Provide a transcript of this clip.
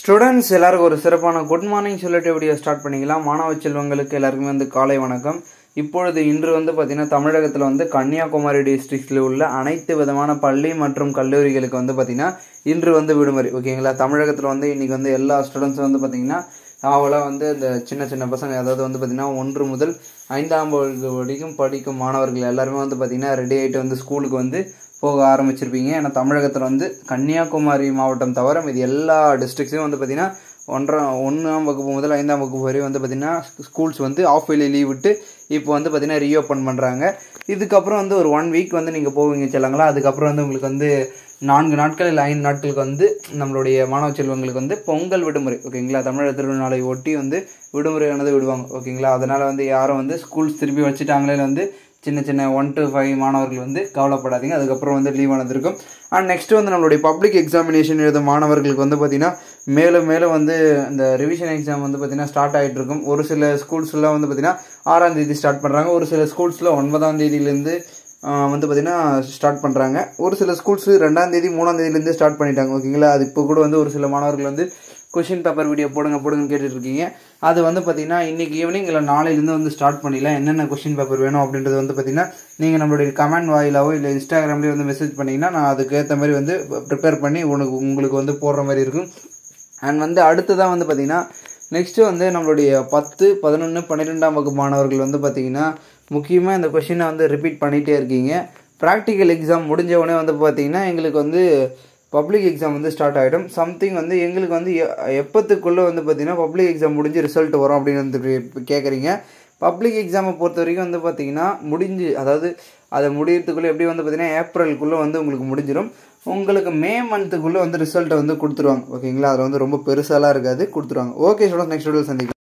Students எல்லாருக்கும் ஒரு சிறப்பான குட் மார்னிங் சொல்லிட்டு வீடியோ ஸ்டார்ட் பண்ணிக்கலாம். மாணவ செல்வங்களுக்கு எல்லாருக்குமே காலை வணக்கம். இப்பொழுது இன்று பார்த்தீங்கன்னா தமிழகத்தில் கன்னியாகுமரி டிஸ்ட்ரிக்டில் உள்ள அனைத்து விதமான பள்ளி மற்றும் கல்லூரிகளுக்கு பார்த்தீங்கன்னா இன்று விடுமுறை. ஓகேங்களா. தமிழகத்தில் இன்னைக்கு எல்லா ஸ்டூடெண்ட்ஸும் பார்த்தீங்கன்னா அவளாக இந்த சின்ன சின்ன பசங்க, அதாவது பார்த்தீங்கன்னா 1 முதல் 5ஆம் வகுப்பு வரைக்கும் படிக்கும் மாணவர்கள் எல்லாருமே பார்த்தீங்கன்னா ரெடி ஆகிட்டு ஸ்கூலுக்கு போக ஆரம்பிச்சிருப்பீங்க. ஏன்னா தமிழகத்தில் கன்னியாகுமரி மாவட்டம் தவிர இது எல்லா டிஸ்ட்ரிக்ட்ஸையும் பார்த்தீங்கன்னா 1ஆம் வகுப்பு முதல் 5ஆம் வகுப்பு வரை பார்த்தீங்கன்னா ஸ்கூல்ஸ் ஆஃப் இயர்லி லீவ் விட்டு இப்போ பார்த்தீங்கன்னா ரீஓப்பன் பண்ணுறாங்க. இதுக்கப்புறம் ஒரு 1 வீக் நீங்கள் போவீங்க செல்லாங்களா. அதுக்கப்புறம் உங்களுக்கு 4 நாட்கள் இல்லை 5 நாட்களுக்கு நம்மளுடைய மாணவ செல்வங்களுக்கு பொங்கல் விடுமுறை. ஓகேங்களா. தமிழக திருநாளை ஒட்டி விடுமுறையானது விடுவாங்க. ஓகேங்களா. அதனால் யாரும் ஸ்கூல்ஸ் திருப்பி வச்சுட்டாங்களே சின்ன சின்ன 1 to 5 மாணவர்கள் கவலைப்படாதீங்க. அதுக்கப்புறம் லீவ் ஆனது இருக்கும். அண்ட் நெக்ஸ்ட் நம்மளுடைய பப்ளிக் எக்ஸாமினேஷன் எழுத மாணவர்களுக்கு பார்த்தீங்கன்னா மேலும் மேலும் இந்த ரிவிஷன் எக்ஸாம் பார்த்தீங்கன்னா ஸ்டார்ட் ஆகிட்டு இருக்கும். ஒரு சில ஸ்கூல்ஸ்லாம் பார்த்தீங்கன்னா 6ஆம் தேதி ஸ்டார்ட் பண்ணுறாங்க. ஒரு சில ஸ்கூல்ஸில் 9ஆம் தேதியிலேருந்து பார்த்தீங்கன்னா ஸ்டார்ட் பண்ணுறாங்க. ஒரு சில ஸ்கூல்ஸ் 2ஆம் தேதி 3ஆம் தேதியிலேருந்து ஸ்டார்ட் பண்ணிட்டாங்க. ஓகேங்களா. அது இப்போ கூட ஒரு சில மாணவர்கள் கொஷின் பேப்பர் வீடியோ போடுங்கன்னு கேட்டுட்ருக்கீங்க. அது பார்த்தீங்கன்னா இன்றைக்கி ஈவினிங் இல்லை நாளையிலேருந்து ஸ்டார்ட் பண்ணிடலாம். என்னென்ன கொஷின் பேப்பர் வேணும் அப்படின்றது பார்த்தீங்கன்னா நீங்கள் நம்மளுடைய கமெண்ட் வாயிலாவோ இல்லை இன்ஸ்டாகிராம்லேயே மெசேஜ் பண்ணிங்கன்னா நான் அதுக்கேற்ற மாதிரி ப்ரிப்பேர் பண்ணி உங்களுக்கு போடுற மாதிரி இருக்கும். அண்ட் அடுத்ததாக பார்த்தீங்கன்னா நெக்ஸ்ட்டு நம்மளுடைய 10, 11, 12ஆம் வகுப்பு மாணவர்கள் பார்த்தீங்கன்னா முக்கியமாக இந்த கொஷினை ரிப்பீட் பண்ணிகிட்டே இருக்கீங்க. ப்ராக்டிக்கல் எக்ஸாம் முடிஞ்ச உடனே பார்த்தீங்கன்னா எங்களுக்கு பப்ளிக் எக்ஸாம் ஸ்டார்ட் ஆகிடும். சம்திங் எங்களுக்கு எப்போத்துக்குள்ளே பார்த்தீங்கன்னா பப்ளிக் எக்ஸாம் முடிஞ்சு ரிசல்ட் வரும் அப்படின்னு கேட்குறீங்க. பப்ளிக் எக்ஸாமை பொறுத்த வரைக்கும் பார்த்தீங்கன்னா அதாவது அதை முடியறதுக்குள்ளே எப்படி பார்த்தீங்கன்னா ஏப்ரலுக்குள்ளே உங்களுக்கு முடிஞ்சிடும். உங்களுக்கு மே மந்த்துக்குள்ளே ரிசல்ட்டை கொடுத்துருவாங்க. ஓகேங்களா. அதில் ரொம்ப பெருசாலாம் இருக்காது, கொடுத்துருவாங்க. ஓகே ஸ்டூடெண்ட்ஸ், நெக்ஸ்ட் வீடியோ சந்திக்கலாம்.